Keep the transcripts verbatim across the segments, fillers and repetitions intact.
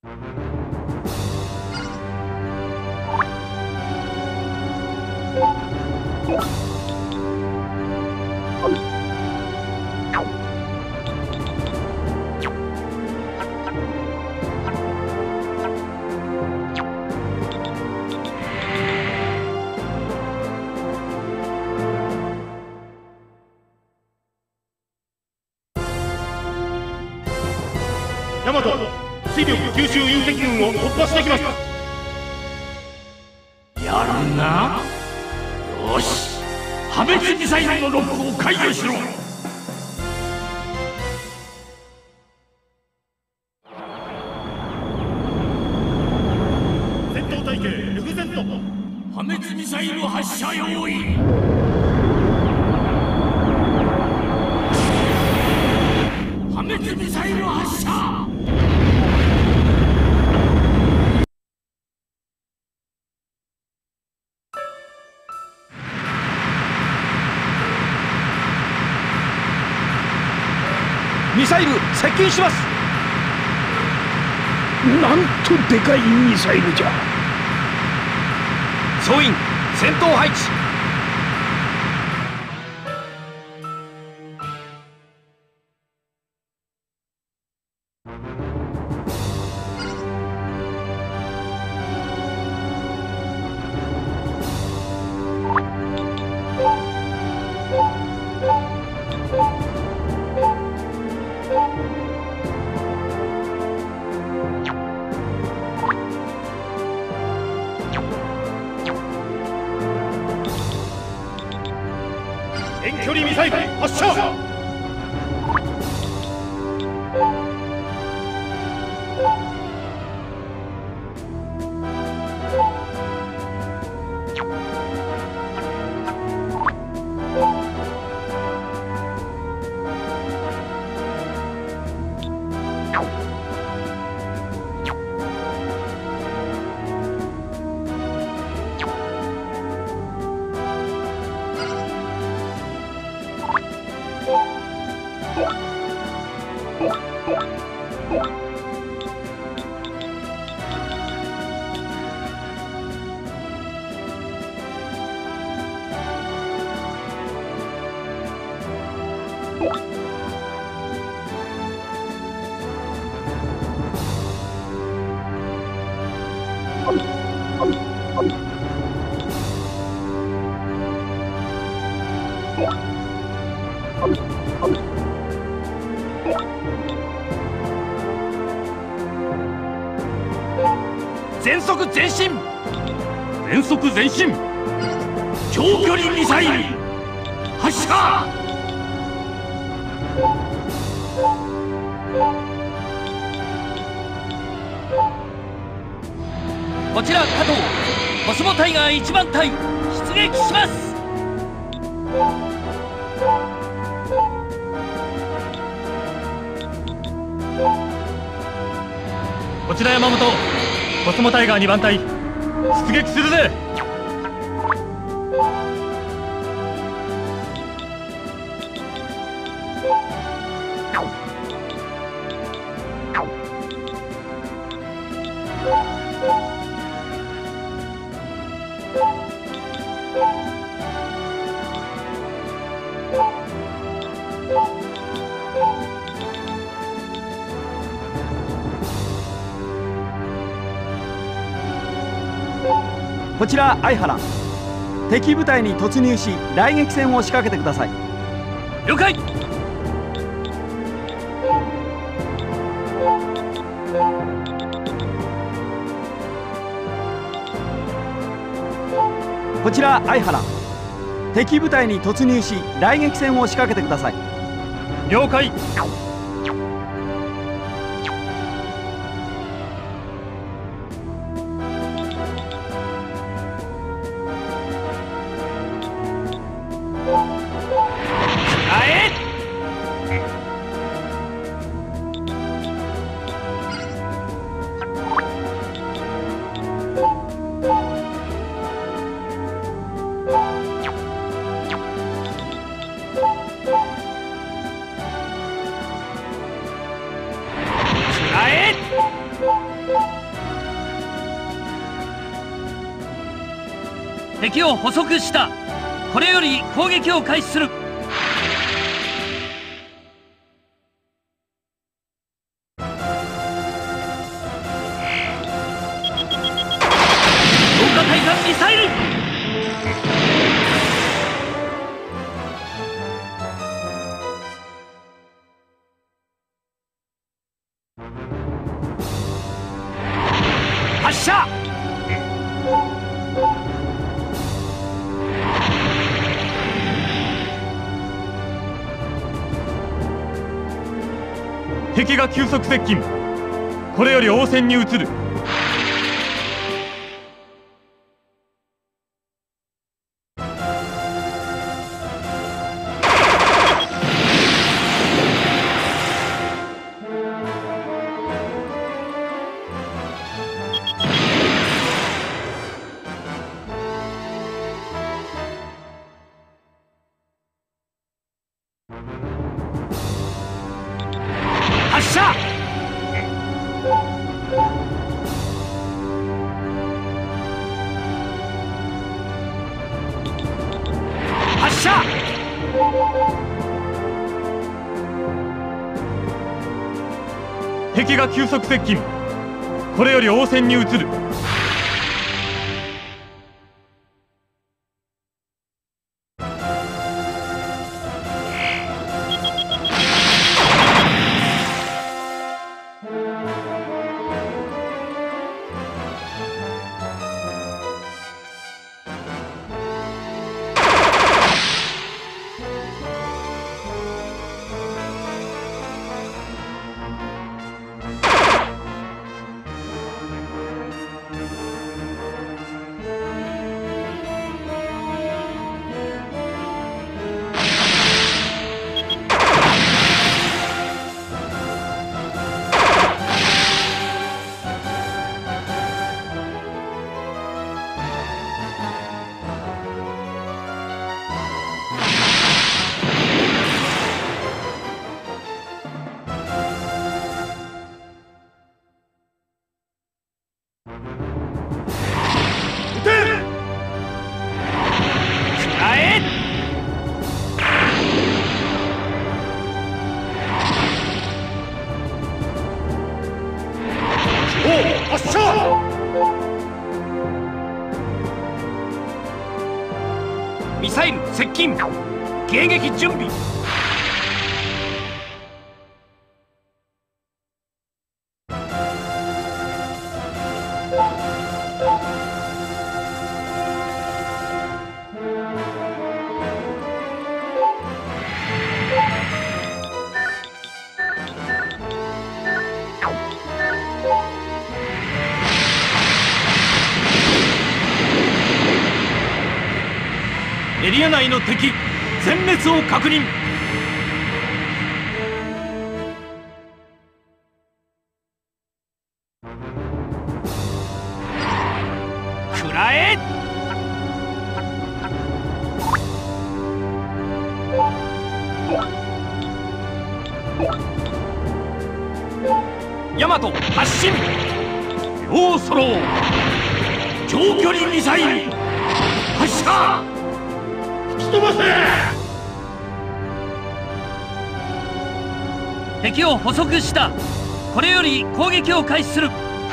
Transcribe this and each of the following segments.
大和、水力九州隕石群を突破してきます。 やるな。よし、破滅ミサイルのロックを解除しろ。 戦闘隊形 エフゼット。 破滅ミサイル発射用意。破滅ミサイル発射。 ミサイル接近します。 なんとでかいミサイルじゃ。 総員戦闘配置。 遠距離ミサイル発射。 全速前進。 全速前進。長距離ミサイル発射。 こちら加藤、コスモタイガーいちばん隊出撃します。 こちら山本、コスモタイガーにばん隊出撃するぜ。 こちら相原、敵部隊に突入し雷撃戦を仕掛けてください。了解。こちら相原、敵部隊に突入し雷撃戦を仕掛けてください。 了解。 敵を捕捉した。これより攻撃を開始する。強化対艦ミサイル。発射。 敵が急速接近。これより応戦に移る。 発射。発射。 敵が急速接近。これより応戦に移る。 発射。 ミサイル接近。迎撃準備。エリア内の敵全滅を確認。くらえ。ヤマト発進。 ようそろう。長距離ミサイル発射。飛ばせ。 敵を捕捉した。これより攻撃を開始する。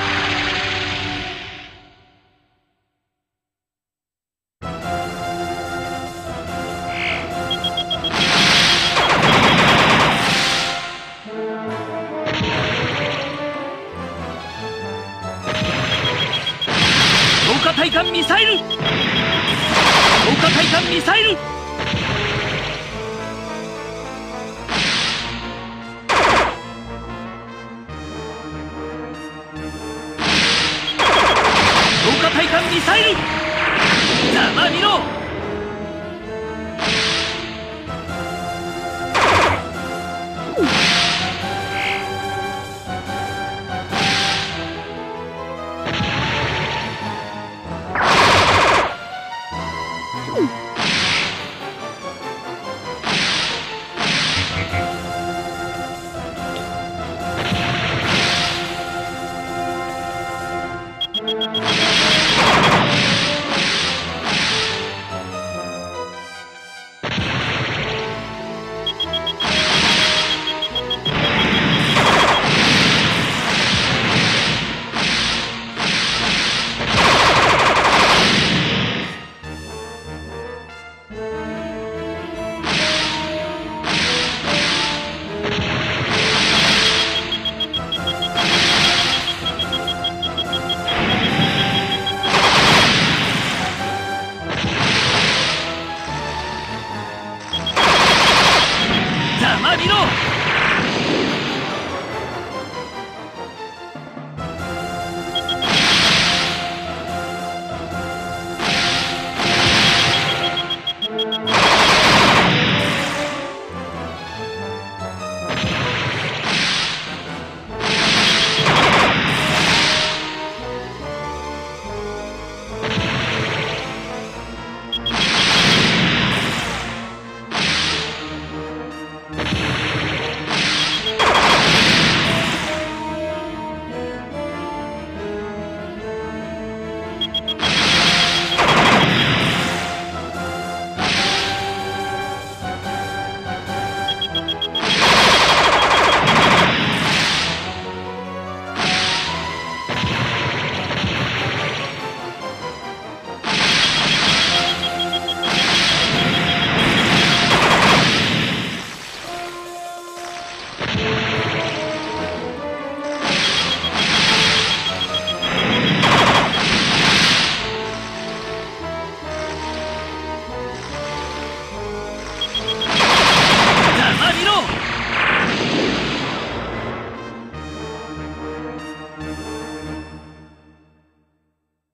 強化対艦ミサイル。強化対艦ミサイル。強化対艦ミサイル。ざまみろ。